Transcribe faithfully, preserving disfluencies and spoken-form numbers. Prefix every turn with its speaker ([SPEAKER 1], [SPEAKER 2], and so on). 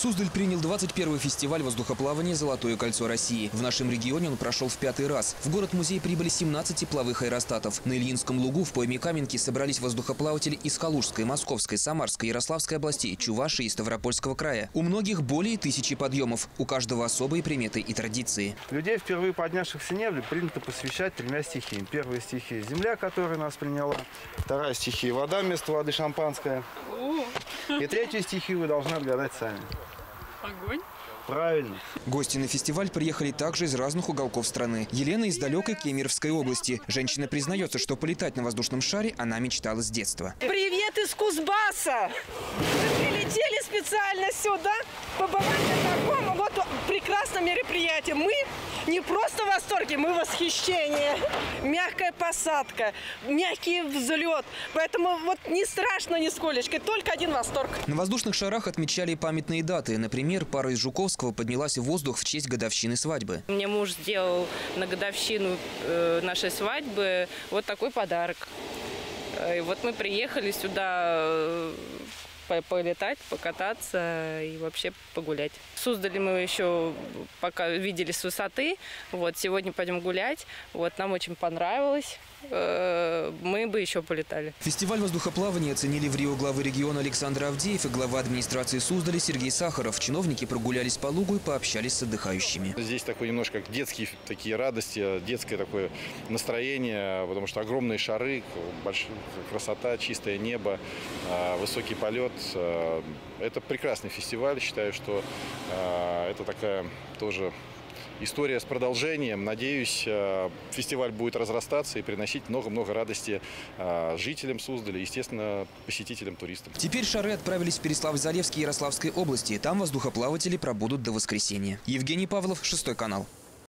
[SPEAKER 1] Суздаль принял двадцать первый фестиваль воздухоплавания «Золотое кольцо России». В нашем регионе он прошел в пятый раз. В город-музей прибыли семнадцать тепловых аэростатов. На Ильинском лугу в пойме Каменки собрались воздухоплаватели из Калужской, Московской, Самарской, Ярославской областей, Чувашии и Ставропольского края. У многих более тысячи подъемов. У каждого особые приметы и традиции.
[SPEAKER 2] Людей, впервые поднявшихся небо, принято посвящать тремя стихиям. Первая стихия – земля, которая нас приняла. Вторая стихия – вода, вместо воды шампанское. И третью стихию вы должны отгадать сами.
[SPEAKER 3] Огонь.
[SPEAKER 2] Правильно.
[SPEAKER 1] Гости на фестиваль приехали также из разных уголков страны. Елена из далекой Кемеровской области. Женщина признается, что полетать на воздушном шаре она мечтала с детства.
[SPEAKER 4] Привет из Кузбасса! Мы прилетели специально сюда, побывать на таком вот прекрасном мероприятии. Мы не просто в восторге, мы в восхищении. Мягкая посадка, мягкий взлет. Поэтому вот не страшно нисколечко, только один восторг.
[SPEAKER 1] На воздушных шарах отмечали памятные даты. Например, пара из Жуковского поднялась в воздух в честь годовщины свадьбы.
[SPEAKER 3] Мне муж сделал на годовщину э, нашей свадьбы вот такой подарок. И вот мы приехали сюда э, полетать, покататься и вообще погулять. В Суздале мы еще пока видели с высоты. Вот, сегодня пойдем гулять. Вот, нам очень понравилось. Мы бы еще полетали.
[SPEAKER 1] Фестиваль воздухоплавания оценили в Рио главы региона Александр Авдеев и глава администрации Суздаля Сергей Сахаров. Чиновники прогулялись по лугу и пообщались с отдыхающими.
[SPEAKER 5] Здесь такой немножко детские такие радости, детское такое настроение, потому что огромные шары, большая красота, чистое небо, высокий полет. Это прекрасный фестиваль. Считаю, что это такая тоже история с продолжением. Надеюсь, фестиваль будет разрастаться и приносить много-много радости жителям Суздаля, естественно, посетителям, туристам.
[SPEAKER 1] Теперь шары отправились в Переславль-Залесский и Ярославской области. Там воздухоплаватели пробудут до воскресенья. Евгений Павлов, шестой канал.